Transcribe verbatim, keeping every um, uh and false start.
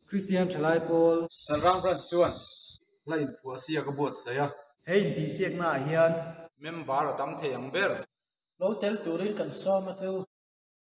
Christian Chalai Paul San Rang Fransuan la inphuahsiak ka buat saya hei di siak na hian member atang thei ang ber lo tel turin kan sawm tu